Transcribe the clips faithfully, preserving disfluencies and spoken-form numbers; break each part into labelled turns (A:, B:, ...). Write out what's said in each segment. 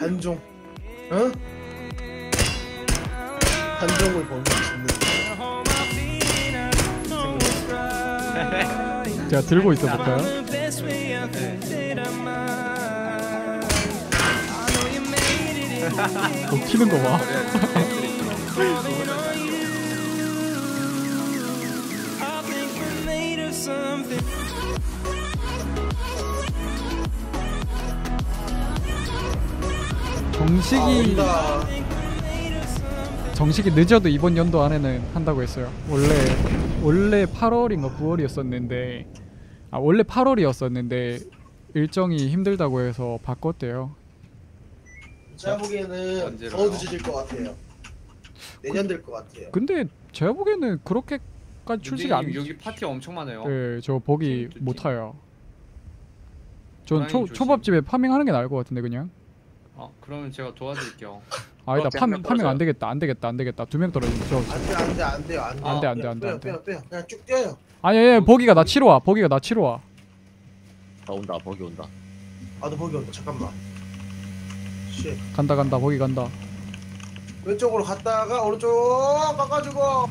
A: 한종, 어? 한종을 보면 죽는.
B: 제가 들고 있어 볼까요? 어, 키는 거 봐. 정식이
A: 아,
B: 정식이 늦어도 이번 연도 안에는 한다고 했어요. 원래 원래 팔월인가 구월이었었는데 아 원래 팔월이었었는데 일정이 힘들다고 해서 바꿨대요.
A: 제가 보기에는
C: 언제로요?
A: 더 늦어질 것 같아요. 내년 될 것 같아요.
B: 근데 제가 보기에는 그렇게까지 출시가 안.
C: 여기 파티 엄청 많아요.
B: 네, 저 보기
C: 팀,
B: 못
C: 팀.
B: 타요. 전
C: 고양이
B: 초
C: 조심.
B: 초밥집에 파밍하는 게 나을 것 같은데 그냥.
C: 어, 그러면 제가 도와드릴게요.
B: 아니다
D: 어, 한
B: 파밍
D: 명
B: 파밍 안
D: 떨어져요.
B: 되겠다 안 되겠다 안 되겠다 두 명 떨어지면 저.
A: 안돼 안돼 안돼요 안돼.
B: 안 돼, 안 돼, 안 돼,
A: 빼요
B: 안 돼.
A: 빼요 빼요. 그냥 쭉 뛰어요.
B: 아니 아니 보기가 나 치러 와. 보기가 나 치러 와.
D: 아 온다 버기 온다.
A: 아너 거기 온다. 잠깐만. 쉣.
B: 간다 간다 보기 간다.
A: 왼쪽으로 갔다가 오른쪽 깎아주고.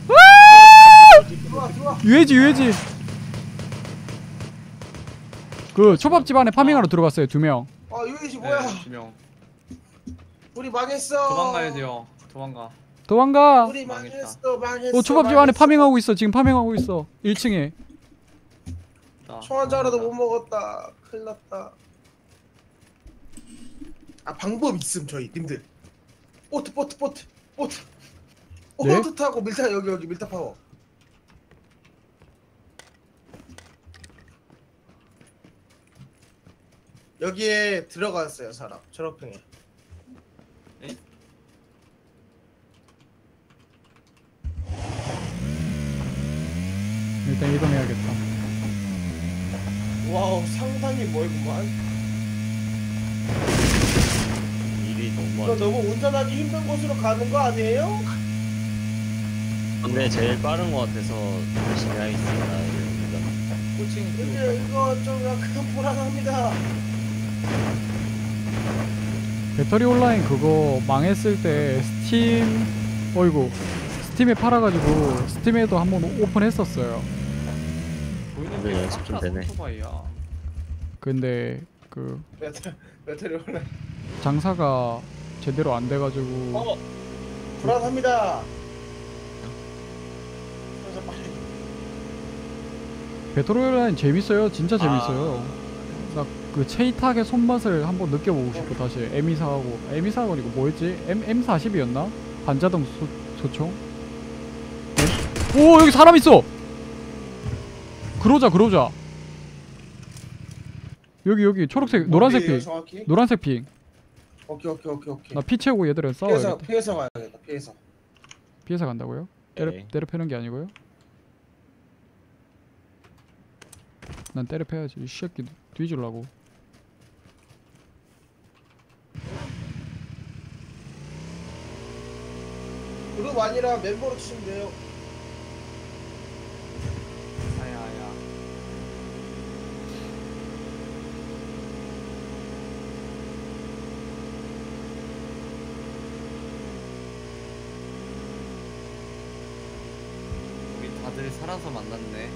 A: 들어와 들어와.
B: 유해지 유해지. 그 초밥집 안에 파밍하러 들어갔어요 두 명.
A: 아 유이지 뭐야?
C: 네, 두 명.
A: 우리 망했어.
C: 도망가야 돼요. 도망가.
B: 도망가.
A: 우리
C: 망했다.
A: 망했어 망했어.
B: 어 초밥집 안에
A: 망했어.
B: 파밍하고 있어 지금 파밍하고 있어 일 층에.
C: 나,
A: 총 한 자루도 못
C: 도망가.
A: 먹었다. 큰일 났다. 아 방법 있음 저희 님들. 보트 보트 보트 보트.
B: 네?
A: 보트 타고 밀타 여기 여기 밀타 파워. 여기에 들어갔어요 사람 초록팽이.
B: 일단 이동해야겠다.
A: 와우 상당히 멀구만.
D: 일이 너무
A: 이거
D: 많아.
A: 너무 운전하기 힘든 곳으로 가는 거 아니에요?
D: 근데 제일 빠른 것 같아서 열심히 하겠습니다. 이겁니다.
C: 코칭
A: 근데 이거 좀 약간 불안합니다.
B: 배터리 온라인 그거 망했을 때 스팀 어이구 스팀에 팔아가지고 스팀에도 한번 오픈했었어요.
C: 보이는
D: 근데
C: 게
D: 연습 좀
C: 싹다
D: 되네.
C: 오토바이야.
B: 근데 그
A: 배터리 배터리 올라.
B: 장사가 제대로 안 돼가지고
A: 어 불안합니다. 그래서 빨리.
B: 배터리 온라인 재밌어요. 진짜 재밌어요. 나 그 체이탁의 손맛을 한번 느껴보고 싶고 다시 에미사하고 에미사하고 이거 뭐였지? M M 사십이었나? 반자동 소, 소총? 네? 오 여기 사람 있어. 그러자 그러자. 여기 여기 초록색 노란색
A: 어디예요,
B: 핑
A: 정확히?
B: 노란색 핑.
A: 오케이 오케이 오케이 오케이.
B: 나 피 채우고 얘들은
A: 피해서
B: 싸워야겠다.
A: 피해서 가야겠다. 피해서.
B: 피해서 간다고요? 때려
D: 네.
B: 때려 패는 게 아니고요? 난 때려 패야지. 이 새끼 뒤질라고.
A: 그룹 아니라 멤버로 치면 돼요.
C: 아야야. 우리 다들 살아서 만났네.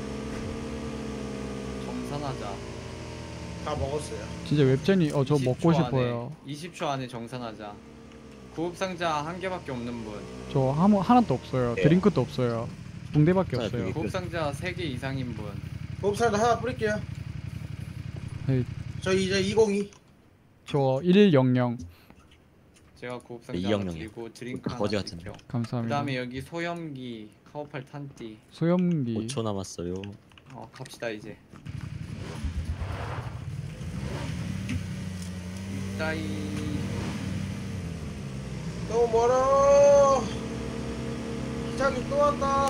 C: 정산하자.
A: 다 먹었어요.
B: 진짜 웹젠이 어 저
C: 이십
B: 먹고
C: 초
B: 싶어요.
C: 안에, 이십 초 안에 정산하자. 구급 상자 한 개밖에 없는 분.
B: 저 하모 하나도 없어요.
D: 네.
B: 드링크도 없어요. 붕대밖에
D: 자,
B: 없어요.
D: 여기.
C: 구급 상자 세 개 이상인 분.
A: 고급사도 하나 뿌릴게요.
B: 헤이.
A: 저 이제 이공이.
B: 저 일일영영
C: 제가 구급 상자
D: 이
C: 하나
D: 형님.
C: 드리고 드링크 하나
D: 거지 같은데.
C: 드릴게요.
B: 감사합니다.
C: 그다음에 여기 소염기, 카오팔 탄띠.
B: 소염기.
D: 오 초 남았어요.
C: 어 갑시다 이제. 이따이.
A: 너무 멀어. 기차기 또 왔다.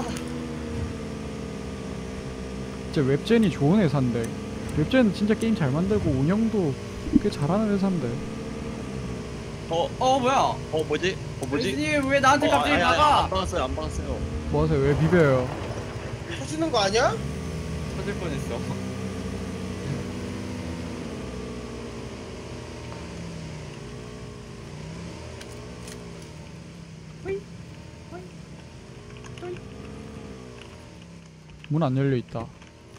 B: 진짜 웹젠이 좋은 회사인데 웹젠 진짜 게임 잘 만들고 운영도 꽤 잘하는 회사인데
D: 어,
C: 어 뭐야?
D: 어 뭐지? 어 뭐지?
C: 님 왜 나한테
D: 어,
C: 갑자기
D: 아니, 아니,
C: 나가?
D: 안 박았어요, 안 박았어요.
B: 뭐하세요? 왜 비벼요?
A: 터지는 거 아니야?
C: 터질 뻔했어.
B: 문 안 열려 있다.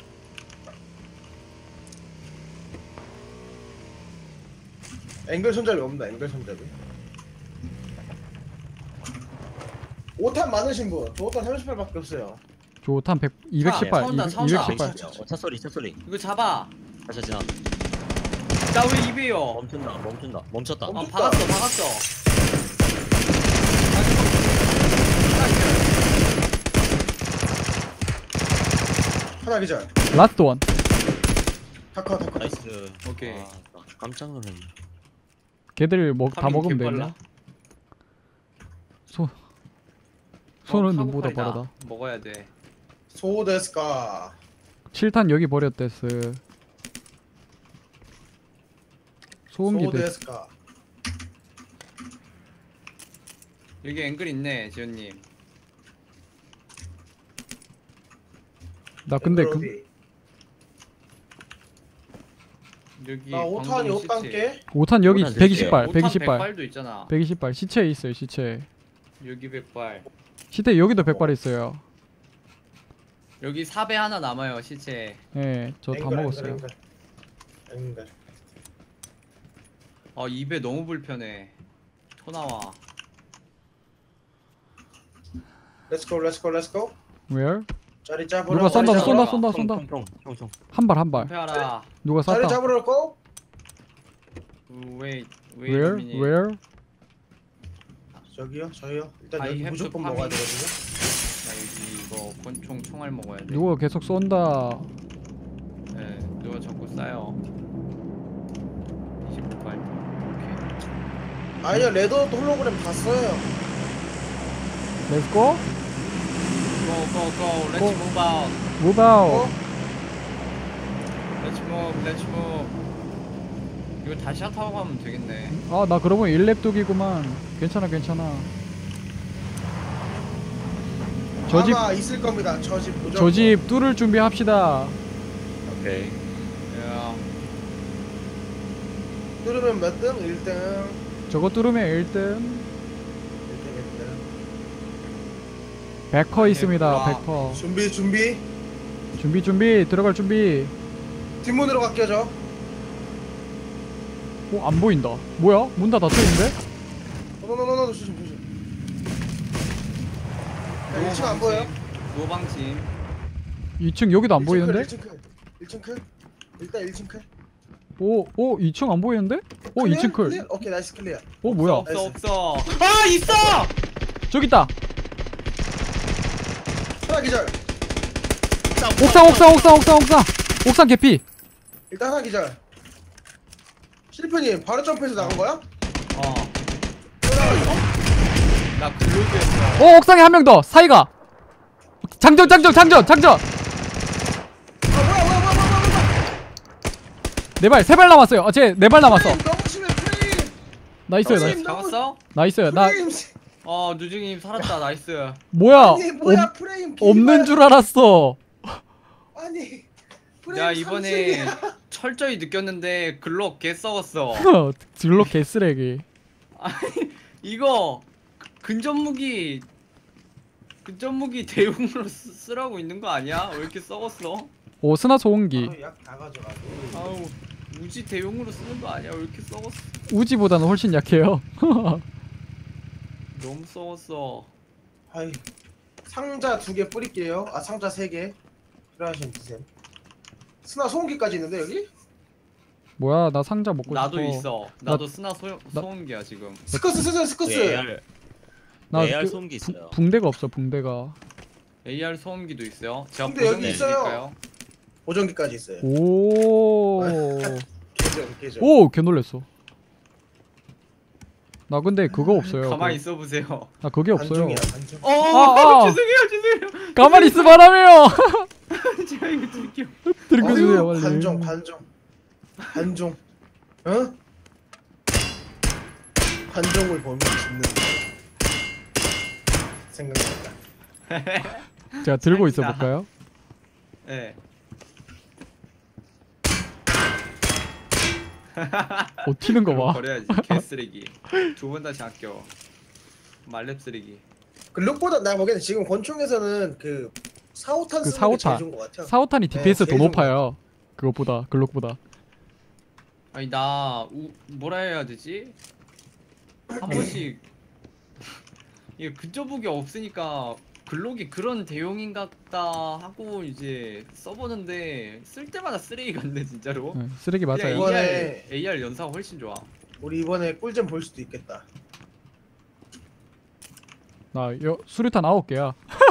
A: 앵글 손잡이 없나? 앵글 손잡이. 오 탄 많으신 분. 저 오 탄 삼십팔밖에 없어요.
B: 조탄 백 이백십팔.
C: 차 온다, 차 온다.
B: 이백십팔.
D: 어, 차 소리 차 소리.
C: 이거 잡아.
D: 다시 지나.
C: 나 왜 입에요?
D: 멈춘다 멈춘다 멈췄다.
C: 어
A: 멈-
C: 박았어 박았어.
A: 하나 기절.
B: 라스트 원.
A: 다커 다커.
D: 나이스.
C: 오케이.
D: 아, 나 깜짝 놀랐네.
B: 걔들 먹 다
C: 파밍
B: 먹으면
C: 개빨라.
B: 되나? 손 손은
C: 어,
B: 눈보다
C: 카고팔이다.
B: 빠르다.
C: 먹어야 돼.
A: 소데스까.
B: 칠 탄 여기 버렸댔어. 소음기도 있-
A: 소데스까.
C: 여기 앵글 있네 지훈님.
B: 나 근데 그
A: 앵글
C: 여기
A: 나 오 탄이 오 단계.
B: 오 탄 여기
D: 오탄
B: 백이십팔.
C: 백이십팔
B: 백이십팔.
C: 백발도 있잖아.
B: 백이십팔. 시체에 있어요. 시체.
C: 여기 백발.
B: 시체 여기도 백발 있어요.
C: 여기 사배 하나 남아요 시체.
B: 예, 저 다 먹었어요.
A: 앵글. 앵글.
C: 아 입에 너무 불편해. 토 나와.
A: 렛츠고 렛츠고 렛츠고.
B: Where?
A: 자리 잡으러.
B: 누가 쏜다,
A: 자리
B: 쏜다,
A: 잡으러.
B: 쏜다, 쏜다.
D: 총총총.
B: 한 발, 한 발.
C: 패하라.
B: 누가
A: 자리
B: 쐈다.
A: 잡으러 고.
C: Wait, wait
B: Where?
C: a minute.
B: Where?
A: 저기요 저요. 일단
C: I
A: 여기
C: have to
A: 무조건
C: farm
A: 먹어야
C: it.
A: 되거든요.
C: 나 여기 이거 권총 총알 먹어야 돼.
B: 누가 계속 쏜다.
C: 네, 누가 자꾸 쏴요. 이십구 발. 오케이.
A: 아니요 레드 홀로그램 봤어요.
B: Let's go.
C: Go, go, go. Let's
B: Go.
C: move out.
B: Move out.
A: 어?
C: Let's move, let's move. 이거 다시 차 타고 가면 되겠네.
B: 아, 나 그러고 보니 일 렙 독이구만. 괜찮아, 괜찮아. 저 집,
A: 아마 있을 겁니다. 저 집 무조건.
B: 저 집 뚫을 준비합시다.
D: 오케이.
C: 야,
A: 뚫으면 몇 등? 일 등.
B: 저거 뚫으면 일 등.
A: 일 등 일 등.
B: 백퍼 있습니다,
C: 와.
B: 백퍼.
A: 준비 준비.
B: 준비, 준비. 들어갈 준비.
A: 뒷문으로 갈게요 저.
B: 어, 안 보인다. 뭐야? 문 다 닫혀있는데?
A: 노노노노 조심 조심. 야, 일 층 안 보여?
C: 노방침.
B: 이 층 여기도 안 보이는데?
A: 일 층 클. 일 층 클. 일단 일 층 클.
B: 오, 오, 이 층 안 보이는데? 오, 이 층 클.
A: 클리어? 오케이 나이스 클리어.
B: 오, 뭐야?
C: 없어, 없어. 아, 있어!
B: 저기 있다.
A: 하나 기절.
B: 옥상, 옥상, 옥상, 옥상, 옥상. 옥상 개피.
A: 일단 하나 기절. 실프님 바로 점프해서 나간 거야?
C: 어. 나 글로브였어.
B: 오, 옥상에 한 명 더. 사이가. 장전, 장전, 장전, 장전.
A: 아 뭐야 뭐야 뭐야 뭐야 뭐야.
B: 네 발, 세 발 남았어요. 어, 쟤 네 발 남았어.
A: 프레임 너무 심해 프레임.
B: 나이스요,
A: 어,
B: 나이스.
C: 잡았어?
B: 나이스요. 나
A: 프레임.
C: 어, 누중님 살았다. 나이스.
B: 뭐야?
A: 아니 뭐야
B: 없,
A: 프레임.
B: 없는 줄 알았어.
A: 아니. 프레임
C: 내가 이번에
A: 삼십이야.
C: 철저히 느꼈는데 글록 개 썩었어.
B: 들로 개쓰레기.
C: 아니 이거 근접 무기 근접 무기 대용으로 쓰, 쓰라고 있는 거 아니야? 왜 이렇게 썩었어?
B: 오, 스나 소음기.
A: 바로 약다 가져가고.
C: 아우 우지 대용으로 쓰는 거 아니야? 왜 이렇게 썩었어?
B: 우지보다는 훨씬 약해요.
C: 너무 썩었어.
A: 아이 상자 두 개 뿌릴게요. 아 상자 세 개. 필요하시면 드세요. 스나 소음기까지 있는데 여기?
B: 뭐야, 나 상자 먹고
C: 나도
B: 싶어.
C: 있어. 나도 스나 소,
B: 나-
C: 소음기야 지금.
A: 스커스 쓰세요 스커스.
D: 에이알
B: 나
D: 에이알
B: 그-
D: 소음기 있어요.
B: 붕대가 없어, 붕대가.
C: 에이알 소음기도 있어요. 제가
A: 근데 여기
C: 보정해
A: 있어요.
C: 드릴까요?
A: 보정기까지 있어요.
B: 오.
A: 계정 계정.
B: 오, 개 놀랬어. 나 근데 그거 없어요.
C: 가만히
B: 그-
C: 있어 보세요.
B: 나 그게 없어요.
A: 반중이야 반중.
C: 어,
B: 아, 아.
C: 죄송해요, 죄송해요.
B: 가만히 있으라며.
C: 제가 이거 드릴게요.
B: 들켜주세요,
A: 어휴,
B: 빨리.
A: 관종 관종 관종. 어? 관종을 보면 죽는 생각난다.
B: 제가 들고 있어
C: 짱이다.
B: 볼까요?
C: 네.
B: 어, 튀는 거 봐.
C: 버려야지. 개쓰레기. 두 번 다시 아껴. 말렙 쓰레기.
A: 그 룩보다 나 보기에는 지금 권총에서는 그 사오탄
B: 그
A: 쓰는 게 제일
B: 사오탄.
A: 좋은 것 같아요.
B: 사오탄이
A: 네,
B: 디피에스 더
A: 제일 좋은
B: 높아요. 그것보다 글록보다.
C: 아니 나 우, 뭐라 해야 되지? 한 번씩 이게 근접무기 없으니까 글록이 그런 대용인 같다 하고 이제 써보는데 쓸 때마다 쓰레기 같네 진짜로.
B: 네, 쓰레기
C: 그냥
B: 맞아요.
A: 이거-
C: 에이알,
A: 이번에-
C: 에이알 연사가 훨씬 좋아.
A: 우리 이번에 꿀잼 볼 수도 있겠다.
B: 나 여, 수류탄 아홉 개야.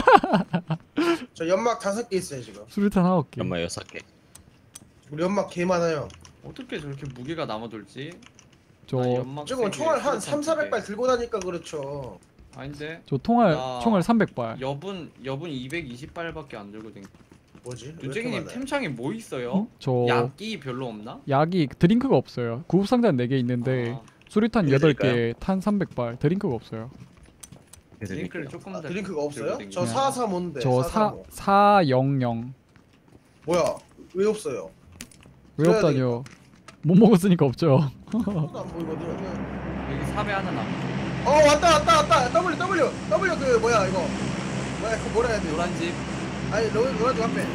A: 저 연막 다섯 개 있어요 지금.
B: 수류탄 아홉 개.
D: 연마 여섯 개.
A: 우리 연막 개 많아요.
C: 어떻게 저렇게 무게가 남아돌지?
B: 저
C: 아, 연막
A: 지금
C: 세 개,
A: 총알 한
C: 수류탄
A: 삼, 사백
C: 두
A: 발
C: 개.
A: 들고 다니까 그렇죠.
C: 아닌데
B: 저 통알
C: 나-
B: 총알 삼백 발.
C: 여분 여분 이백이십 발밖에 안 들고 댕.
A: 뭐지? 왜 이렇게
C: 눈쟁이님
A: 많아요?
C: 템창에 뭐 있어요?
B: 저
C: 약이 별로 없나?
B: 약이 드링크가 없어요. 구급상자는 네 개 있는데
C: 아,
B: 수류탄
D: 이거
B: 여덟 개,
D: 드릴까요?
B: 탄 삼백 발, 드링크가 없어요.
C: 드링크를 조금
A: 아,
C: 더
A: 드링크가 없어요?
C: 들고 댕기네.
A: 저 사사오인데.
B: 저 사 사영영
A: 뭐야? 왜 없어요?
B: 왜
A: 줘야
B: 없다뇨? 못 먹었으니까 없죠.
A: 하나도 안 보이거든요.
C: 여기 삽에 하나 남.
A: 어 왔다 왔다 왔다. W W W 그 뭐야 이거? 뭐야 그 뭐라 해야 돼?
C: 노란 집.
A: 아니 노란 노란집 앞에.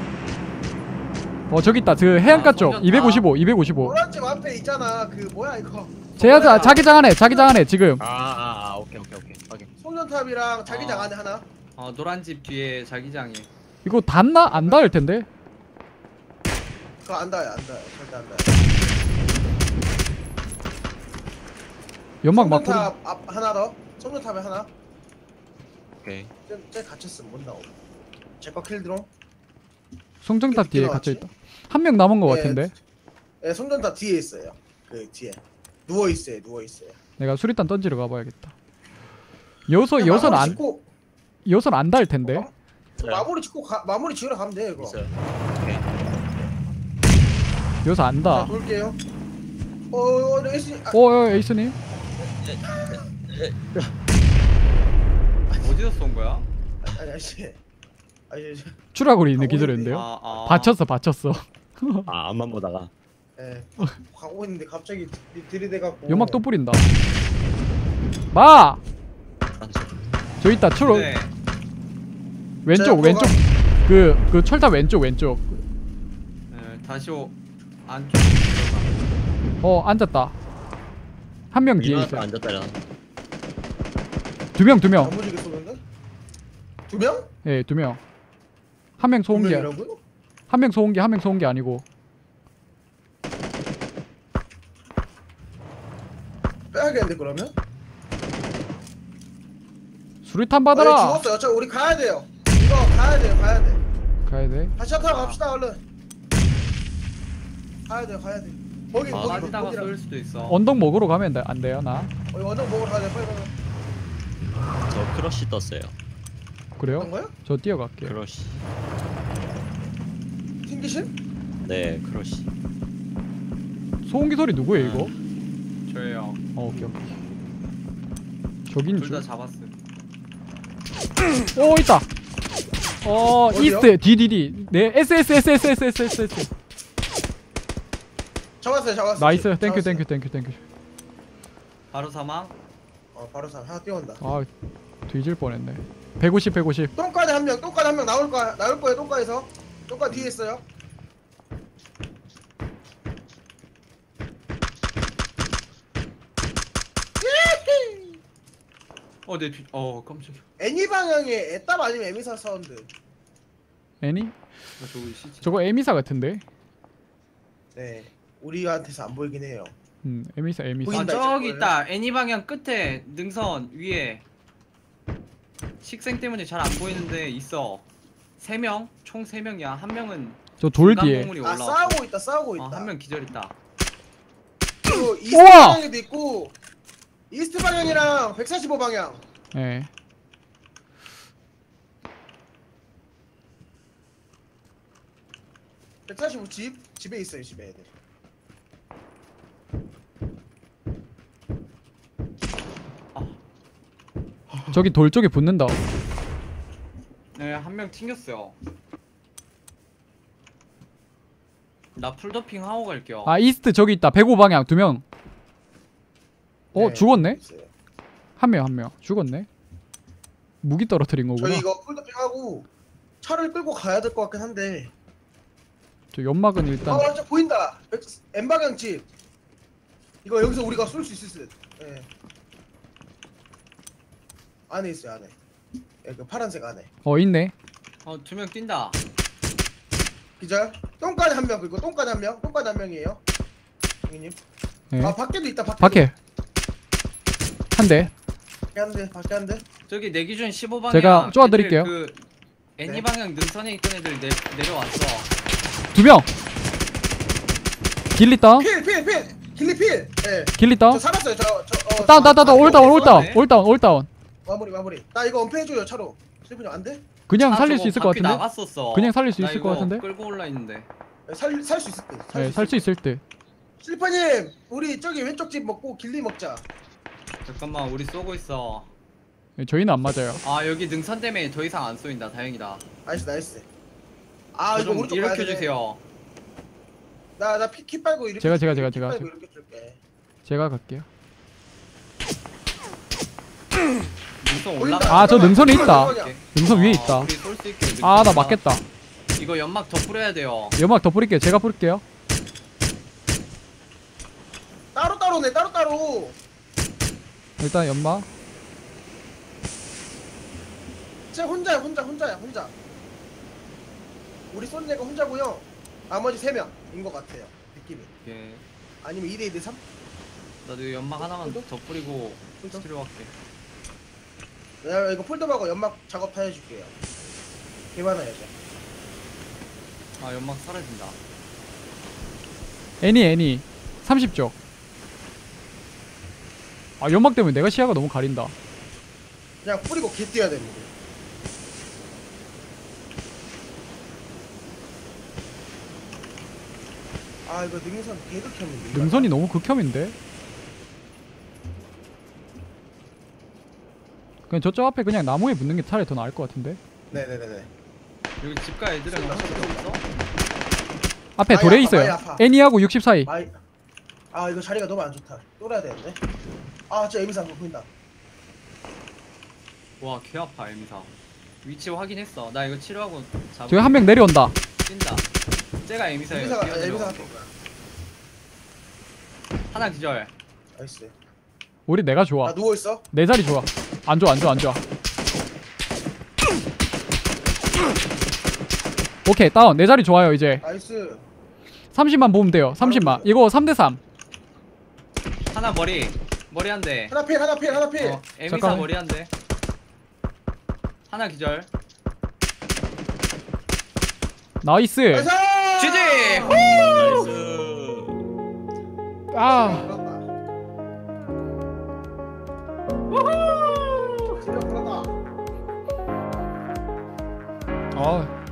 B: 어 저기 있다. 그 해안가
C: 아,
B: 쪽
C: 성전-
B: 이백오십오, 이백오십오.
A: 노란집 앞에 있잖아. 그 뭐야 이거?
B: 제야 자기장 안에, 자기장 안에 지금.
D: 아아 아, 오케이 오케이 오케이 확인.
A: 송전탑이랑 자기장
C: 아.
A: 안에 하나.
C: 어 노란 집 뒤에 자기장에.
B: 이거 닿나? 안 닿을 텐데.
A: 그거 안 닿아요 안 닿아요 절대 안 닿아요.
B: 연막 막 뿌리.
A: 송전탑 앞 하나 더. 송전탑에 하나.
D: 오케이.
A: 쟤, 쟤 갇혔으면 못 나오고. 제거 킬드롱.
B: 송정탑 뒤에
A: 어떻게
B: 갇혀 있다. 한 명 남은 거
A: 예,
B: 같은데.
A: 예, 송전탑 뒤에 있어요. 그 뒤에 누워 있어요 누워 있어요.
B: 내가 수리탄 던지러 가봐야겠다. 여기서 여선
A: 마무리
B: 안
A: 짓고,
B: 여선 안 닿을 텐데.
A: 어? 마무리 짓고 가, 마무리 지으러 가면 돼요 이거.
D: 있어요. 오케이.
B: 여기서 안
A: 자,
B: 닿아.
A: 돌게요. 어, 어, 어, 에이스, 아,
B: 어, 어 에이스님.
C: 어디서 쏜 거야?
A: 아니, 아저씨. 아니, 저-
B: 추락으로 있는
A: 가고
B: 기절했는데요.
C: 아, 아.
B: 받쳤어, 받쳤어.
D: 아 앞만 보다가.
A: 예, 가고 있는데 갑자기 들- 들이대갖고.
B: 연막 또 뿌린다. 마!
D: 단수.
B: 저 있다. 추락.
C: 네.
B: 왼쪽,
A: 제가
B: 왼쪽. 그, 그 철탑 왼쪽, 왼쪽.
C: 네, 다시 오 안쪽 들어가.
B: 어, 앉았다. 한 명 뒤에
D: 이만
B: 있어.
D: 앉았다라.
B: 두 명, 두 명.
A: 야무지게 쏘는데? 두 명?
B: 예, 두 명. 한 명
A: 두
B: 소음기.
A: 명이라고요?
B: 한 명 소음기, 한 명 소음기 아니고.
A: 빼야겠는데 그러면?
B: 수류탄
A: 어,
B: 받아라.
A: 예, 죽었어요. 저 우리 가야 돼요. 이거 가야 돼요. 가야 돼.
B: 가야 돼.
A: 다시 타고 갑시다 얼른. 가야 돼요. 가야 돼. 거기
D: 아,
A: 거기
C: 빠지다가
A: 거기랑.
C: 쏠 수도 있어.
B: 언덕 먹으러 가면 돼- 안 돼요, 나.
A: 어, 이거 언덕 먹으러 가야 돼. 빨리 빨리.
D: 저 크러쉬 떴어요.
B: 그래요?
A: 어떤 거요?
B: 저 뛰어갈게요.
D: 크러쉬.
A: 튕기신?
D: 네 크러쉬.
B: 소음기 소리 누구예요, 이거?
C: 저예요.
B: 어, 오케이, 오케이. 저긴
C: 둘 다
B: 줄.
C: 잡았음.
B: 오, 있다. 어,
A: 어디요?
B: 이스트, 디디디. 네, S, S, S, S, S, S, S, S.
A: 잡았어요. 잡았어요.
B: 나이스. 땡큐,
A: 잡았어요.
B: 땡큐, 땡큐, 땡큐.
C: 바로 사망.
A: 어, 바로 사 하나 뛰어온다.
B: 아, 뒤질 뻔했네. 백오십, 백오십.
A: 똥까지 한 명, 똥까지 한 명 나올 거야. 나올 거예요. 똥까에서. 똥까 뒤에 있어요.
C: 어, 내 뒤. 어, 깜짝이야.
A: 애니 방향에 애답 아니면 에미사 사운드.
B: 애니?
C: 나 저거 시체.
B: 저거 에미사 같은데?
A: 네. 우리한테서 안 보이긴 해요.
B: 음, 에미사, 에미사.
C: 아,
A: 보인다,
C: 저기
A: 저거를.
C: 있다. 애니 방향 끝에 능선 위에. 식생 때문에 잘 안 보이는데 있어. 세 명, 총 세 명이야. 한 명은
B: 저 돌
C: 중간
B: 뒤에.
C: 건물이
A: 아
C: 올라왔어.
A: 싸우고 있다. 싸우고 있다.
C: 어, 한 명 기절 있다.
A: 그리고 이스트
B: 우와!
A: 방향에도 있고 이스트 방향이랑 백사십오 방향.
B: 예.
A: 백사십오 집 집에 있어요. 집에 애들.
B: 저기 돌 쪽에 붙는다.
C: 네, 한 명 튕겼어요. 나 풀더핑 하고 갈게요.
B: 아, 이스트 저기 있다. 백오 방향 두 명. 어,
A: 네,
B: 죽었네?
A: 있어요.
B: 한 명, 한 명. 죽었네. 무기 떨어뜨린 거구나.
A: 저희 이거 풀더핑 하고 차를 끌고 가야 될 것 같긴 한데.
B: 저 연막은 일단
A: 아, 저 보인다. M 방향 집. 이거 여기서 우리가 쏠 수 있을 듯. 예. 안에 있어요, 안에. 예, 그 파란색 안에.
B: 어 있네.
C: 어, 두 명 뛴다.
A: 기절. 똥까지 한 명, 그리고 똥까지 한 명. 똥까지 한 명이에요. 형님.
B: 네.
A: 아, 밖에도 있다. 밖에.
B: 밖에 한 대.
A: 밖에 한 대. 밖에 한 대.
C: 저기 내 기준 십오 방향.
B: 제가 쪼아드릴게요.
C: 그 애니
A: 네.
C: 방향 능선에 있던 애들 내, 내려왔어.
B: 두 명. 길리 다운.
A: 필, 필, 필. 길리 필. 예.
B: 길리
A: 저
B: 다운.
A: 살았어요. 저, 저. 어,
B: 다운 다운 다운
A: 아,
B: 올다운
A: 어,
B: 올다운
C: 네.
B: 올다운 올다운.
A: 마무리, 마무리. 나 이거 은폐해줘요, 차로. 슬프님 안 돼?
B: 그냥
C: 차
B: 살릴
C: 저거
B: 수 있을 것
C: 바퀴
B: 같은데.
C: 나갔었어.
B: 그냥 살릴 수
C: 나
B: 있을 것
C: 이거
B: 같은데?
C: 끌고 올라 있는데.
A: 살, 살 수 있을 듯.
B: 네, 살 수 있을 듯.
A: 슬퍼님, 우리 저기 왼쪽 집 먹고 길리 먹자.
C: 잠깐만, 우리 쏘고 있어.
B: 네, 저희는 안 맞아요.
C: 아, 여기 능선 때문에 더 이상 안 쏘인다. 다행이다.
A: 나이스, 나이스. 아,
C: 저
A: 이거
C: 좀
A: 오른쪽 가야
C: 일으켜
A: 되네.
C: 주세요.
A: 나, 나 피, 키 빨고 이렇게.
B: 제가, 제가, 제가,
A: 키
B: 제가,
A: 빨고
B: 제가.
A: 이렇게 줄게.
B: 제가 갈게요.
C: 능선
A: 보인다.
C: 올라가.
B: 아, 저 능선에 있다.
A: 능선이야.
B: 능선 위에
C: 아,
B: 있다.
C: 우리 쏠수 있게.
B: 아, 나
C: 능선
B: 맞겠다.
C: 이거 연막 더 뿌려야 돼요.
B: 연막 더 뿌릴게요. 제가 뿌릴게요.
A: 따로 따로네, 따로 따로.
B: 일단 연막.
A: 진짜 혼자야, 혼자, 혼자야, 혼자. 우리 쏜 애가 혼자고요. 나머지 세 명인 것 같아요. 느낌이.
C: 예.
A: 아니면 이 대 이 대 삼?
C: 나도 연막 하나만
A: 폴더?
C: 더 뿌리고
A: 폴더?
C: 치료할게.
A: 내가 이거 폴더하고 연막 작업 다 해줄게요. 개 많아요, 이제.
C: 아, 연막 사라진다.
B: 애니 애니. 삼십 쪽. 아, 연막 때문에 내가 시야가 너무 가린다.
A: 그냥 뿌리고 개 뛰어야 되는데. 아, 이거 능선 개극혐인데.
B: 능선이 너무 극혐인데. 그냥 저쪽 앞에 그냥 나무에 붙는 게 차라리 더 나을 것 같은데.
A: 네네네네.
C: 여기 집가 애들은 확실히 없어?
B: 앞에
A: 많이
B: 돌에
A: 아파,
B: 있어요.
A: 많이 아파.
B: 애니하고 육십 사이.
A: 아이, 아 이거 자리가 너무 안 좋다. 뚫어야 되는데. 아, 저 에미사 한번 보인다.
C: 와, 개 아파, 에미사. 위치 확인했어. 나 이거 치료하고 잡을
B: 저기 한 명 내려온다.
C: 뛴다. 쟤가 에미사예요.
A: 에미사가
C: 뛰어내려.
A: 에미사가 될 거야.
C: 하나 기절.
A: 나이스.
B: 우리 내가 좋아.
A: 나 누워 있어.
B: 내 자리 좋아. 안 좋아, 안 좋아, 안 좋아. 오케이, 다운. 내 자리 좋아요, 이제.
A: 나이스.
B: 삼십만 보면 돼요. 삼십만. 이거 삼 대 삼.
C: 하나 머리. 머리 한 대.
A: 하나 필, 하나 필, 하나 필.
C: 어, 에미사
B: 잠깐만.
C: 머리 한 대. 하나 기절.
B: 나이스.
A: 나이스.
C: 지지!
D: 나이스.
B: 아,
A: 그렇다. 우후! 진짜 그렇다.
B: 아,